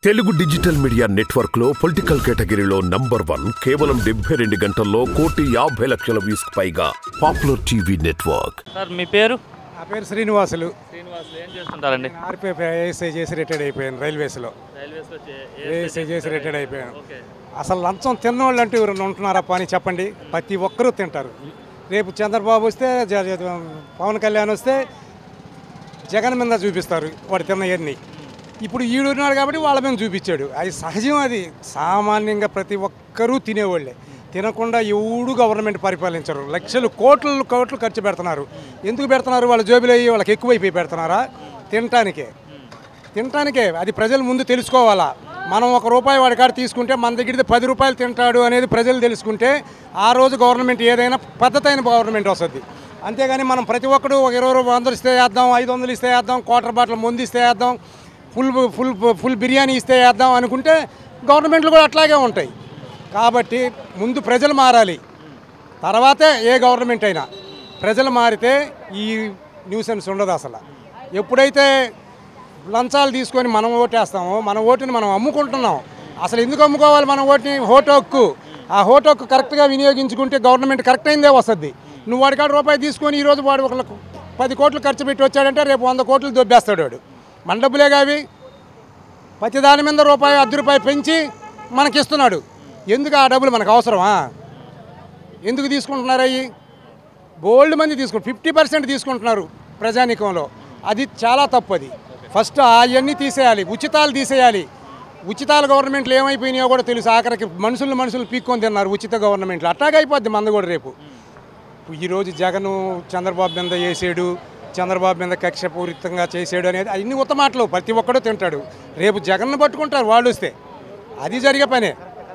Telugu digital media network లో political కేటగిరీలో number 1 కేవలం 72 గంటల్లో 1,50,00,000 వ్యూస్ పైగా పాపులర్ టీవీ నెట్వర్క్. సార్ మీ పేరు? నా పేరు శ్రీనివాసులు. ఏం చేస్తుంటారండి? ఏఎస్ఐ చేసి రిటైర్డ్ అయిపోయాను. రైల్వేస్లో ఏఎస్ఐ చేసి రిటైర్డ్ అయిపోయాను. అసలు లంచం తిన్నవాళ్ళు అంటూ ఎవరైనా ఉంటున్నారప్ప అని చెప్పండి. ప్రతి ఒక్కరూ తింటారు. రేపు చంద్రబాబు వస్తే పవన్ కళ్యాణ్ వస్తే జగన్ మీద చూపిస్తారు వాడు తిన్నవన్నీ. ఇప్పుడు ఈడున్నాడు కాబట్టి వాళ్ళ మీద చూపించాడు. అది సహజం. అది సామాన్యంగా ప్రతి ఒక్కరూ తినేవాళ్ళే. తినకుండా ఎవడు గవర్నమెంట్ పరిపాలించరు. లక్షలు కోట్లు ఖర్చు పెడుతున్నారు. ఎందుకు పెడుతున్నారు? వాళ్ళ జోబులు అయ్యి వాళ్ళకి ఎక్కువైపోయి పెడుతున్నారా? తినటానికే. అది ప్రజలు ముందు తెలుసుకోవాలా. మనం ₹1 వాడి కాడ తీసుకుంటే మన దగ్గర 10 రూపాయలు తింటాడు అనేది ప్రజలు తెలుసుకుంటే ఆ రోజు గవర్నమెంట్ ఏదైనా పద్ధతైన గవర్నమెంట్ వస్తుంది. అంతేగాని మనం ప్రతి ఒక్కడు ఒక 20 రూపాయలు ఇస్తే వేద్దాం, 500 ఇస్తే వేద్దాం, క్వార్టర్ బాటిల్ ముందు ఇస్తే వేద్దాం, ఫుల్ బిర్యానీ ఇస్తే వేద్దాం అనుకుంటే గవర్నమెంట్లు కూడా అట్లాగే ఉంటాయి. కాబట్టి ముందు ప్రజలు మారాలి, తర్వాతే ఏ గవర్నమెంట్ అయినా. ప్రజలు మారితే ఈ న్యూసెన్స్ ఉండదు. అసలు ఎప్పుడైతే లంచాలు తీసుకొని మనం ఓటేస్తామో మన ఓటుని మనం అమ్ముకుంటున్నాం. అసలు ఎందుకు అమ్ముకోవాలి మన ఓటుని? ఓటు హక్కు. ఆ ఓటు హక్కు కరెక్ట్గా వినియోగించుకుంటే గవర్నమెంట్ కరెక్ట్ అయిందే వస్తుంది. నువ్వు వాడి కాడ రూపాయి తీసుకొని ఈరోజు వాడు ఒక 10 కోట్లు ఖర్చు పెట్టి వచ్చాడంటే రేపు 100 కోట్లు దొబ్బేస్తాడు వాడు. మన డబ్బులే కావి. ప్రతి దాని మీద రూపాయి, ₹10 పెంచి మనకిస్తున్నాడు. ఎందుకు ఆ డబ్బులు మనకు అవసరమా? ఎందుకు తీసుకుంటున్నారు? అవి బోల్డ్ మంది 50% తీసుకుంటున్నారు ప్రజానీకంలో. అది చాలా తప్పు. అది ఫస్ట్ అవన్నీ తీసేయాలి. ఉచితాలు తీసేయాలి. ఉచితాలు గవర్నమెంట్లు ఏమైపోయినాయో కూడా తెలుసు. ఆఖరికి మనుషులు పీక్కొని తిన్నారు ఉచిత గవర్నమెంట్లు. అట్టాగే అయిపోద్ది మంది కూడా రేపు. ఈరోజు జగను చంద్రబాబు మీద వేసాడు, చంద్రబాబు మీద కక్షపూరితంగా చేసాడు అనేది అన్ని ఉత్తమాటలు. ప్రతి ఒక్కడూ తింటాడు. రేపు జగన్ను పట్టుకుంటారు వాళ్ళు వస్తే. అది జరిగే పనే.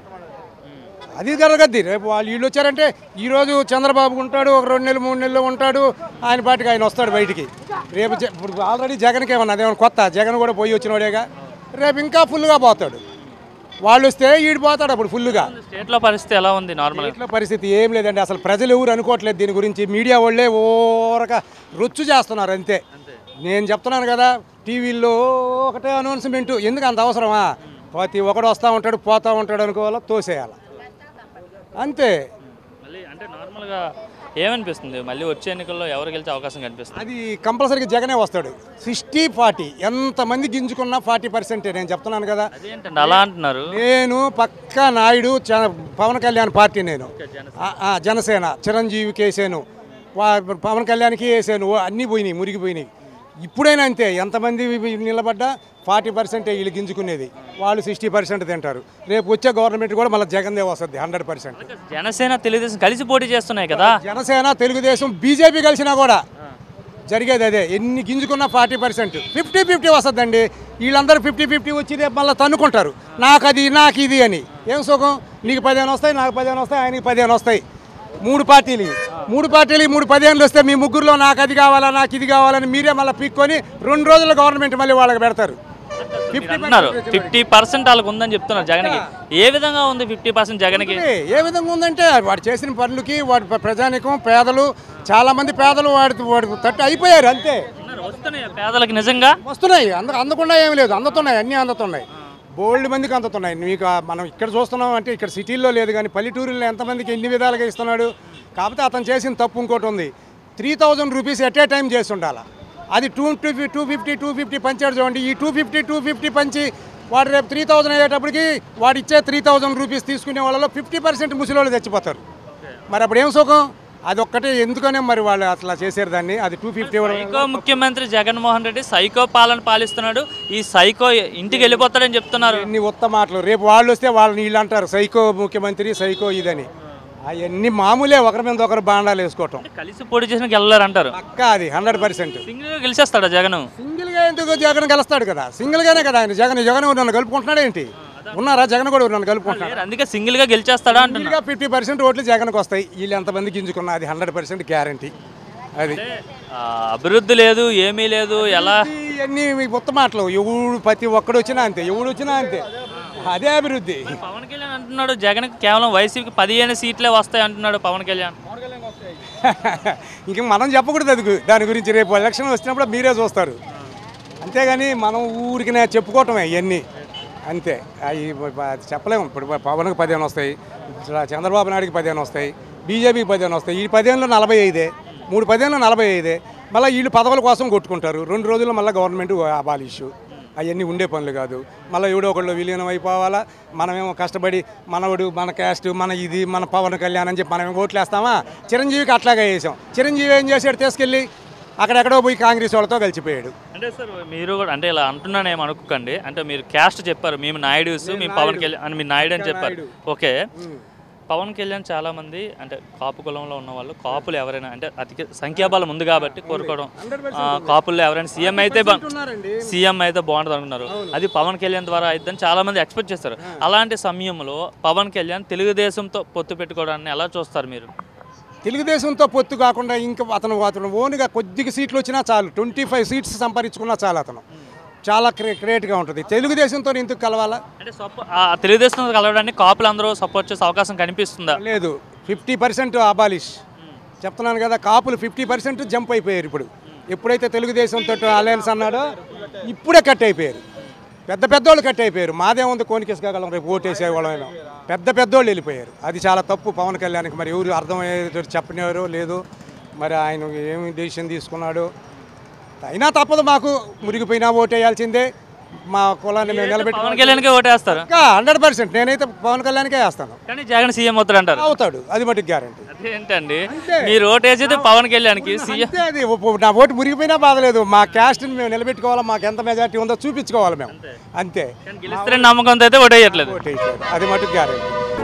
అది జరగద్ది. రేపు వాళ్ళు వీళ్ళు వచ్చారంటే ఈరోజు చంద్రబాబు ఉంటాడు, ఒక 2 నెలలు 3 నెలలు ఉంటాడు, ఆయన పాటికి ఆయన వస్తాడు బయటికి. రేపు ఇప్పుడు ఆల్రెడీ జగన్కి ఏమన్నా అదేమన్నా కొత్త? జగన్ కూడా పోయి వచ్చినవాడేగా. రేపు ఇంకా ఫుల్గా పోతాడు. వాళ్ళు వస్తే ఈడిపోతాడు అప్పుడు ఫుల్గా. స్టేట్లో పరిస్థితి ఎలా ఉంది? నార్మల్ స్టేట్లో పరిస్థితి ఏం లేదండి. అసలు ప్రజలు ఎవరు అనుకోవట్లేదు దీని గురించి. మీడియా వాళ్ళే ఓరక రొచ్చు చేస్తున్నారు అంతే. నేను చెప్తున్నాను కదా, టీవీల్లో ఒకటే అనౌన్స్మెంటు. ఎందుకు అంత అవసరమా? ప్రతి ఒక్కడు వస్తూ ఉంటాడు, పోతూ ఉంటాడు అనుకోవాలా, తోసేయాలి అంతే. మళ్ళీ అంటే నార్మల్గా ఏమనిపిస్తుంది మళ్ళీ వచ్చే ఎన్నికల్లో ఎవరు గెలిచే అవకాశం కనిపిస్తుంది? అది కంపల్సరీగా జగనే వస్తాడు. 60-40 ఎంతమంది గింజుకున్నా 40%. నేను చెప్తున్నాను కదా. అదేంటండి అలా అంటున్నారు? నేను పక్కా నాయుడు పవన్ కళ్యాణ్ పార్టీ. నేను జనసేన చిరంజీవికి వేసాను, పవన్ కళ్యాణ్కి వేసాను. అన్నీ పోయినాయి, మురిగిపోయినాయి. ఇప్పుడైనా అంతే. ఎంతమంది నిలబడ్డా 40% వీళ్ళు గింజుకునేది. వాళ్ళు 60% తింటారు. రేపు వచ్చే గవర్నమెంట్ కూడా మళ్ళీ జగన్దే వస్తుంది 100%. జనసేన తెలుగుదేశం కలిసి పోటీ చేస్తున్నాయి కదా. జనసేన తెలుగుదేశం బీజేపీ కలిసినా కూడా జరిగేది అదే. ఎన్ని గింజుకున్నా 40%. 50-50 వస్తుందండి. వీళ్ళందరూ 50-50 వచ్చి రేపు మళ్ళీ తన్నుకుంటారు. నాకు ఇది అని. ఏం సుఖం? నీకు 15 వస్తాయి, నాకు 15 వస్తాయి, ఆయనకి 15 వస్తాయి. 3 పార్టీలు 15 వస్తే మీ ముగ్గురులో నాకు అది కావాలా, నాకు ఇది కావాలని మీరే మళ్ళీ పీక్కొని 2 రోజుల గవర్నమెంట్ మళ్ళీ వాళ్ళకి పెడతారు. 50% వాళ్ళకు ఉందని చెప్తున్నారు జగన్కి. ఏ విధంగా ఉంది 50% జగన్కి? ఏ విధంగా ఉందంటే వాడు చేసిన పనులకి వాడి ప్రజానికం, పేదలు, చాలామంది పేదలు వాడి తట్టు అయిపోయారు అంతే. వస్తున్నాయి పేదలకు, నిజంగా వస్తున్నాయి. అందకుండా ఏమి లేదు, అందుతున్నాయి. అన్నీ అందుతున్నాయి. బోల్డ్ మందికి అందుతున్నాయి. మీకు మనం ఇక్కడ చూస్తున్నాం అంటే ఇక్కడ సిటీల్లో లేదు, కానీ పల్లెటూరులో ఎంతమందికి ఎన్ని విధాలుగా ఇస్తున్నాడు. కాకపోతే అతను చేసిన తప్పు ఇంకోటి ఉంది. 3,000 రూపీస్ ఎట్ ఏ టైం చేసి ఉండాలి. అది 250 పంచాడు చూడండి. ఈ 250 పంచి వాడు రేపు 3,000 అయ్యేటప్పటికి వాడు ఇచ్చే 3,000 రూపీస్ తీసుకునే వాళ్ళలో 50% ముసలి చచ్చిపోతారు. మరి అప్పుడు ఏం సుఖం? అదొక్కటే. ఎందుకనే మరి వాళ్ళు అట్లా చేశారు దాన్ని. అది 250. సైకో ముఖ్యమంత్రి జగన్మోహన్ రెడ్డి సైకో పాలన పాలిస్తున్నాడు. ఈ సైకో ఇంటికి వెళ్ళిపోతాడని చెప్తున్నారు. ఎన్ని ఉత్తమ మాటలు. రేపు వాళ్ళు వస్తే వాళ్ళని వీళ్ళు అంటారు సైకో ముఖ్యమంత్రి, సైకో ఇదని. అవన్నీ మామూలే. ఒకరి మీద ఒకరు బాండాలు వేసుకోవటం. కలిసి పోటీ చేసిన గెలరు అంటారు. పక్కా అది 100%. సింగిల్గా గెలిచేస్తాడా జగన్? సింగిల్గా ఎందుకు? జగన్ గెలుస్తాడు కదా. సింగిల్గానే కదా ఆయన. జగన్ నన్ను కలుపుకుంటున్నాడు ఏంటి? ఉన్నారా? జగన్ కూడా నన్ను కలుపుకుంటున్నాడు. అందుకే సింగిల్గా గెలిచేస్తాడా అంటున్నా. 50% ఓట్లు జగన్కి వస్తాయి. వీళ్ళు ఎంతమంది గింజుకున్నా అది 100% గ్యారంటీ. అది అభివృద్ధి లేదు, ఏమీ లేదు. ఎలా? ఇవన్నీ మీకు ఉత్తమ మాటలు. ప్రతి ఒక్కడు వచ్చినా అంతే, ఎవడు వచ్చినా అంతే. అదే అభివృద్ధి. పవన్ కళ్యాణ్ అంటున్నాడు జగన్కి కేవలం వైసీపీకి 15 సీట్లే వస్తాయి అంటున్నాడు పవన్ కళ్యాణ్. ఇంక మనం చెప్పకూడదు అది దాని గురించి. రేపు ఎలక్షన్ వచ్చినప్పుడు మీరే చూస్తారు. అంతేగాని మనం ఊరికి చెప్పుకోవటమే ఇవన్నీ. అంతే అవి చెప్పలేము. ఇప్పుడు పవన్కి 15 వస్తాయి, చంద్రబాబు నాయుడికి 15 వస్తాయి, బీజేపీకి 15 వస్తాయి. ఈ 15లో 45, 3 15లో 45. మళ్ళీ వీళ్ళు పదవుల కోసం కొట్టుకుంటారు. 2 రోజుల్లో మళ్ళీ గవర్నమెంట్ అబాలిష్. అవన్నీ ఉండే పనులు కాదు. మళ్ళీ ఎవడో ఒకళ్ళు విలీనం అయిపోవాలా. మనమేమో కష్టపడి మనవడు, మన క్యాస్ట్, మన ఇది, మన పవన్ కళ్యాణ్ అని చెప్పి మనమేమో ఓట్లు వేస్తామా? చిరంజీవికి అట్లాగే వేసాం. చిరంజీవి ఏం చేశాడు? తీసుకెళ్ళి అక్కడెక్కడో పోయి కాంగ్రెస్ వాళ్ళతో కలిసిపోయాడు. అంటే సార్ మీరు కూడా అంటే ఇలా అంటున్నానేమో అనుకోకండి. అంటే మీరు క్యాస్ట్ చెప్పారు, మేము నాయుడుస్, మేము పవన్ కళ్యాణ్ అని మీరు నాయుడు అని చెప్పారు. ఓకే, పవన్ కళ్యాణ్ చాలామంది అంటే కాపు కులంలో ఉన్న వాళ్ళు, కాపులు ఎవరైనా అంటే అతి సంఖ్యాబలం ఉంది కాబట్టి కోరుకోవడం, కాపుల్లో ఎవరైనా సీఎం అయితే బాగుంటుంది అనుకున్నారు. అది పవన్ కళ్యాణ్ ద్వారా అయిద్దని చాలామంది ఎక్స్పెక్ట్ చేస్తారు. అలాంటి సమయంలో పవన్ కళ్యాణ్ తెలుగుదేశంతో పొత్తు పెట్టుకోవడాన్ని ఎలా చూస్తారు మీరు? తెలుగుదేశంతో పొత్తు కాకుండా ఇంకా అతను ఓన్గా కొద్దిగా సీట్లు వచ్చినా చాలు, 25 సీట్స్ సంపాదించుకున్నా చాలు. అతను చాలా గ్రేట్గా ఉంటుంది. తెలుగుదేశంతో ఎందుకు కలవాలా? అంటే తెలుగుదేశంతో కలవడానికి కాపులందరూ సపోర్ట్ చేసే అవకాశం కనిపిస్తుందా? లేదు, 50% అబాలిష్ చెప్తున్నాను కదా. కాపులు 50% జంప్ అయిపోయారు. ఇప్పుడు ఎప్పుడైతే తెలుగుదేశంతో అలయన్స్ అన్నాడో ఇప్పుడే కట్ అయిపోయారు. పెద్దోళ్ళు కట్ అయిపోయారు. మాదేముంది కోనికేసుకోగలం, రేపు ఓటేసేవాళ్ళం. పెద్దోళ్ళు వెళ్ళిపోయారు. అది చాలా తప్పు పవన్ కళ్యాణ్కి. మరి ఎవరు అర్థమయ్యేది చెప్పినారో లేదు, మరి ఆయన ఏమి డెసిషన్ తీసుకున్నాడు. అయినా తప్పదు, మాకు మురిగిపోయినా ఓటేయాల్సిందే. మా కులాన్ని మేము నిలబెట్టి పవన్ కళ్యాణ్కే ఓటేస్తారు 100%. నేనైతే పవన్ కళ్యాణ్కే వేస్తాను. కానీ జగన్ సీఎం అవుతాడు అంటారు. అవుతాడు, అది మటుకు గ్యారెంటీ. అదేంటండి మీరు ఓటేసేది పవన్ కళ్యాణ్కి, సీఎం అది నా ఓటు మురిగిపోయినా బాధలేదు. మా క్యాస్ట్ని మేము నిలబెట్టుకోవాలి, మాకు ఎంత మెజార్టీ ఉందో చూపించుకోవాలి మేము. అంతే, గెలుస్తారని నమ్మకంతో అయితే ఓటేయట్లేదు. ఓటేసారు, అది మటుకు గ్యారెంటీ.